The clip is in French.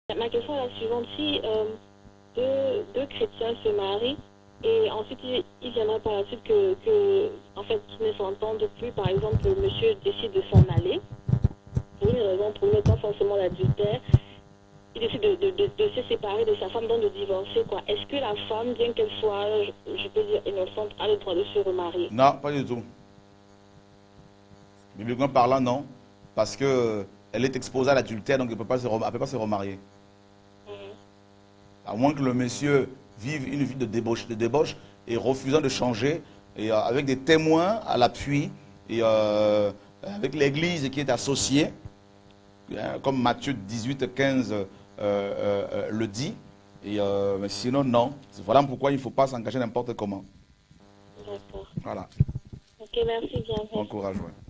Ma question est la suivante. Si deux chrétiens se marient et ensuite ils viendraient par la suite en fait, qu'ils ne s'entendent plus, par exemple, le monsieur décide de s'en aller, pour une raison, pour ne pas forcément l'adultère, il décide de se séparer de sa femme, donc de divorcer, quoi. Est-ce que la femme, bien qu'elle soit, je peux dire, innocente, a le droit de se remarier? Non, pas du tout. Bibliquement parlant, non. Parce que elle est exposée à l'adultère, donc elle ne peut pas se remarier. À moins que le monsieur vive une vie de débauche et refusant de changer, et avec des témoins à l'appui, et avec l'église qui est associée, comme Matthieu 18, 15 le dit. Et, mais sinon, non. Voilà pourquoi il ne faut pas s'engager n'importe comment. D'accord. Voilà. Ok, merci bien. Bon courage, ouais.